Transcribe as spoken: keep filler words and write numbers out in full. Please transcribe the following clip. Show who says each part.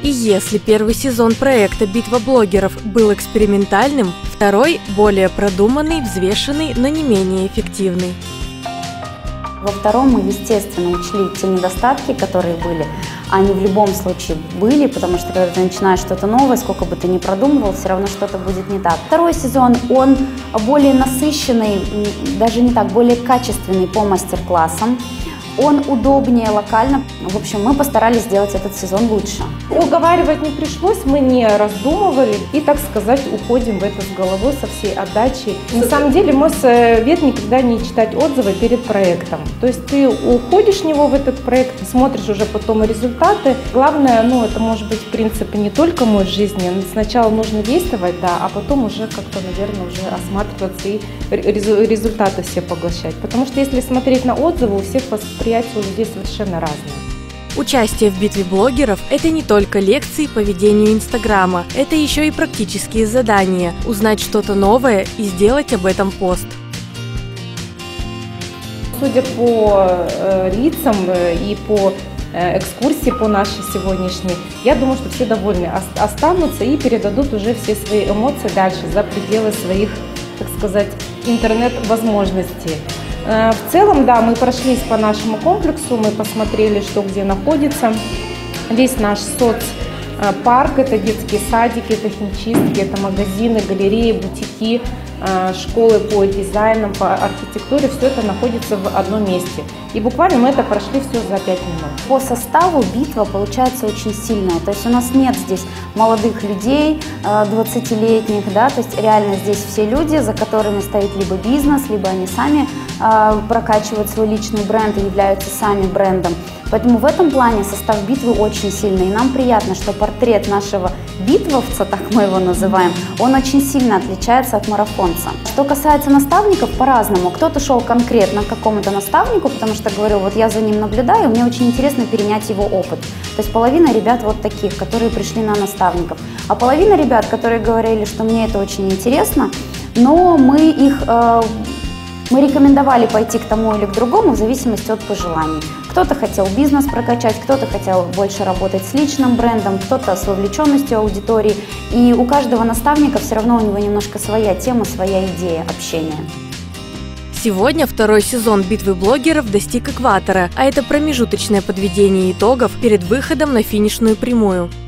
Speaker 1: И если первый сезон проекта «Битва блогеров» был экспериментальным, второй – более продуманный, взвешенный, но не менее эффективный.
Speaker 2: Во втором мы, естественно, учли те недостатки, которые были. Они в любом случае были, потому что когда ты начинаешь что-то новое, сколько бы ты ни продумывал, все равно что-то будет не так. Второй сезон, он более насыщенный, даже не так, более качественный по мастер-классам. Он удобнее локально. В общем, мы постарались сделать этот сезон лучше.
Speaker 3: Уговаривать не пришлось, мы не раздумывали и, так сказать, уходим в это с головой, со всей отдачей. На самом деле мой совет никогда не читать отзывы перед проектом. То есть ты уходишь в него, в этот проект, смотришь уже потом результаты. Главное, ну это может быть в принципе не только мой в жизни. Сначала нужно действовать, да, а потом уже как-то, наверное, уже осматриваться и результаты все поглощать. Потому что если смотреть на отзывы, у всех восприятия у людей совершенно разные.
Speaker 1: Участие в битве блогеров – это не только лекции по ведению Инстаграма, это еще и практические задания – узнать что-то новое и сделать об этом пост.
Speaker 3: Судя по э, лицам э, и по э, экскурсии по нашей сегодняшней, я думаю, что все довольны, останутся и передадут уже все свои эмоции дальше за пределы своих, так сказать, интернет-возможностей. В целом, да, мы прошлись по нашему комплексу, мы посмотрели, что где находится. Весь наш соцпарк, это детские садики, это химчистки, это магазины, галереи, бутики, школы по дизайнам, по архитектуре, все это находится в одном месте. И буквально мы это прошли все за пять минут.
Speaker 2: По составу битва получается очень сильная. То есть у нас нет здесь молодых людей, двадцатилетних, да, то есть реально здесь все люди, за которыми стоит либо бизнес, либо они сами прокачивают свой личный бренд и являются сами брендом. Поэтому в этом плане состав битвы очень сильный. И нам приятно, что портрет нашего битвовца, так мы его называем, он очень сильно отличается от марафонца. Что касается наставников, по-разному. Кто-то шел конкретно к какому-то наставнику, потому что говорил, вот я за ним наблюдаю, мне очень интересно перенять его опыт. То есть половина ребят вот таких, которые пришли на наставников. А половина ребят, которые говорили, что мне это очень интересно, но мы их... Э, Мы рекомендовали пойти к тому или к другому в зависимости от пожеланий. Кто-то хотел бизнес прокачать, кто-то хотел больше работать с личным брендом, кто-то с вовлеченностью аудитории. И у каждого наставника все равно у него немножко своя тема, своя идея общения.
Speaker 1: Сегодня второй сезон «Битвы блогеров» достиг экватора, а это промежуточное подведение итогов перед выходом на финишную прямую.